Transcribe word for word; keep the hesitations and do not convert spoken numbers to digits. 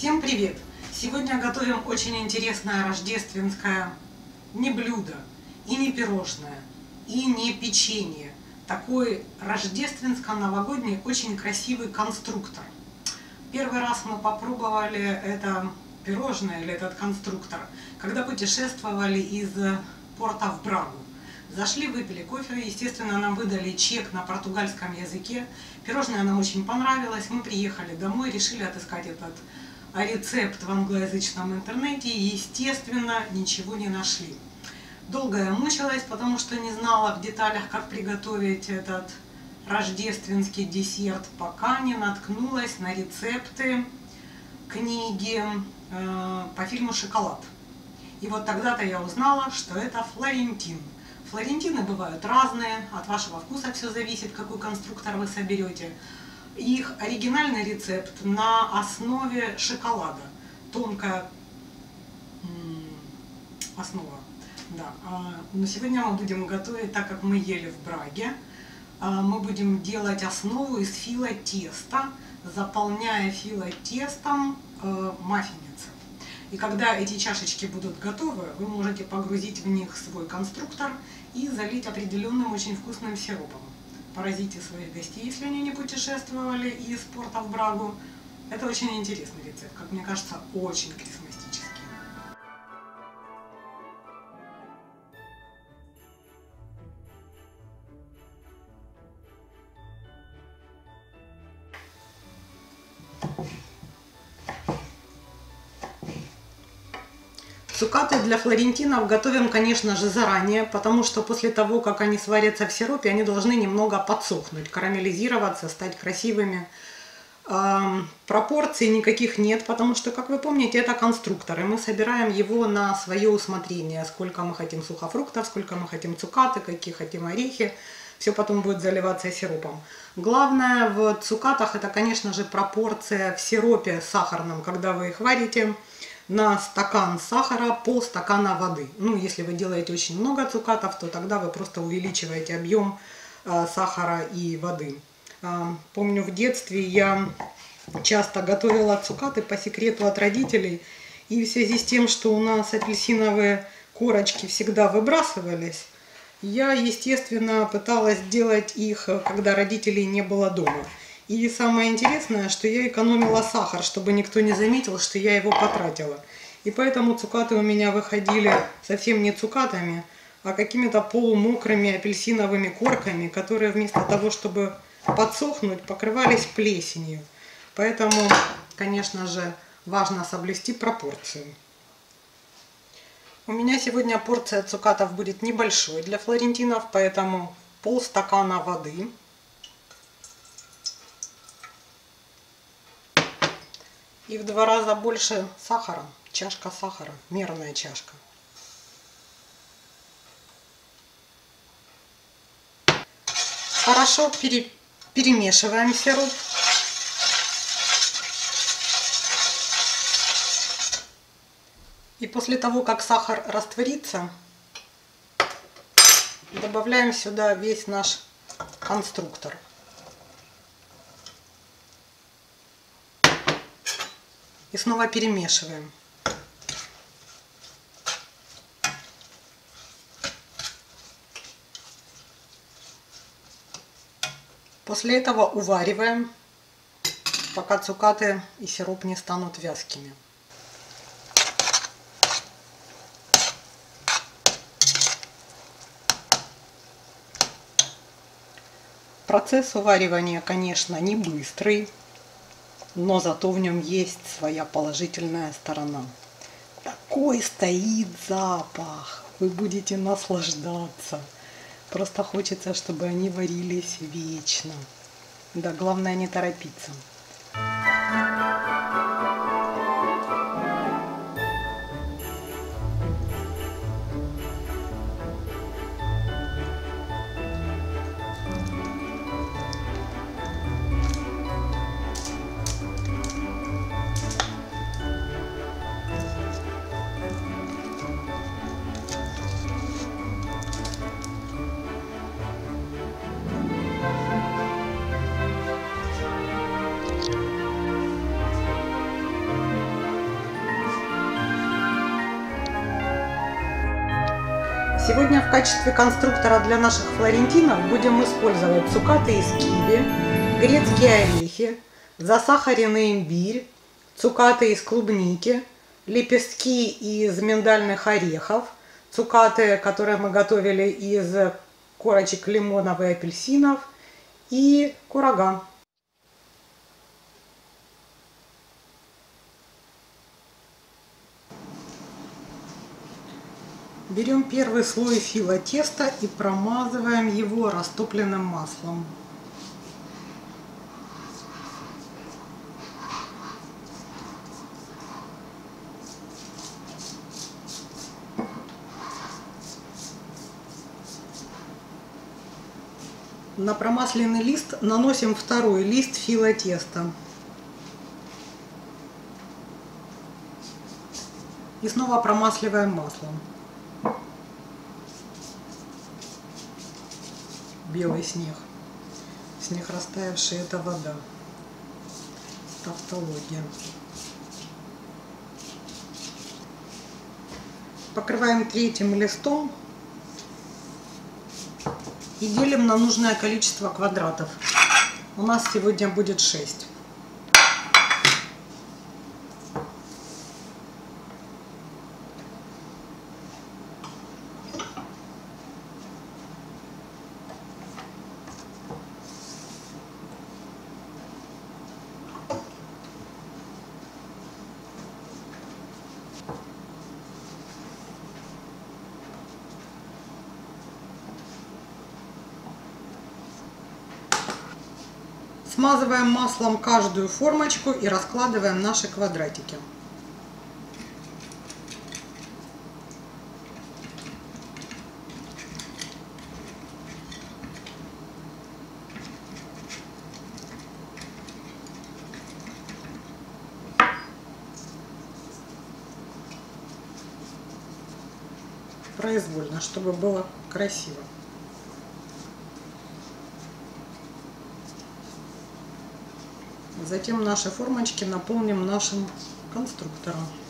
Всем привет! Сегодня готовим очень интересное рождественское не блюдо, и не пирожное, и не печенье. Такой рождественско-новогодний очень красивый конструктор. Первый раз мы попробовали это пирожное или этот конструктор, когда путешествовали из порта в Брагу. Зашли, выпили кофе, естественно, нам выдали чек на португальском языке. Пирожное нам очень понравилось, мы приехали домой, решили отыскать этот рецепт в англоязычном интернете и, естественно, ничего не нашли. Долго я мучилась, потому что не знала в деталях, как приготовить этот рождественский десерт, пока не наткнулась на рецепты книги э, по фильму «Шоколад». И вот тогда-то я узнала, что это флорентин. Флорентины бывают разные, от вашего вкуса все зависит, какой конструктор вы соберете. Их оригинальный рецепт на основе шоколада, тонкая основа. Да. Но сегодня мы будем готовить, так как мы ели в Браге, мы будем делать основу из филотеста, заполняя филотестом маффинницы. И когда эти чашечки будут готовы, вы можете погрузить в них свой конструктор и залить определенным очень вкусным сиропом. Поразите своих гостей, если они не путешествовали из порта в Брагу. Это очень интересный рецепт, как мне кажется, очень крисмастический. Цукаты для флорентинов готовим, конечно же, заранее, потому что после того, как они сварятся в сиропе, они должны немного подсохнуть, карамелизироваться, стать красивыми. Эм, пропорций никаких нет, потому что, как вы помните, это конструктор, и мы собираем его на свое усмотрение. Сколько мы хотим сухофруктов, сколько мы хотим цукаты, какие хотим орехи. Все потом будет заливаться сиропом. Главное в цукатах это, конечно же, пропорция в сиропе сахарном, когда вы их варите. На стакан сахара полстакана воды. Ну, если вы делаете очень много цукатов, то тогда вы просто увеличиваете объем э, сахара и воды. Э, помню, в детстве я часто готовила цукаты по секрету от родителей. И в связи с тем, что у нас апельсиновые корочки всегда выбрасывались, я, естественно, пыталась делать их, когда родителей не было дома. И самое интересное, что я экономила сахар, чтобы никто не заметил, что я его потратила. И поэтому цукаты у меня выходили совсем не цукатами, а какими-то полумокрыми апельсиновыми корками, которые вместо того, чтобы подсохнуть, покрывались плесенью. Поэтому, конечно же, важно соблюсти пропорцию. У меня сегодня порция цукатов будет небольшой для флорентинов, поэтому полстакана воды. И в два раза больше сахара, чашка сахара, мерная чашка. Хорошо пере, перемешиваем сироп. И после того, как сахар растворится, добавляем сюда весь наш конструктор. И снова перемешиваем. После этого увариваем, пока цукаты и сироп не станут вязкими. Процесс уваривания, конечно, не быстрый, но зато в нем есть своя положительная сторона. Такой стоит запах, вы будете наслаждаться. Просто хочется, чтобы они варились вечно. Да, главное не торопиться. Сегодня в качестве конструктора для наших флорентинов будем использовать цукаты из киви, грецкие орехи, засахаренный имбирь, цукаты из клубники, лепестки из миндальных орехов, цукаты, которые мы готовили из корочек лимонов и апельсинов, и курага. Берем первый слой фила теста и промазываем его растопленным маслом. На промасленный лист наносим второй лист фила теста. И снова промасливаем маслом. Белый снег. Снег растаявший — это вода. Тавтология. Покрываем третьим листом и делим на нужное количество квадратов. У нас сегодня будет шесть. Смазываем маслом каждую формочку и раскладываем наши квадратики. Произвольно, чтобы было красиво. Затем наши формочки наполним нашим конструктором.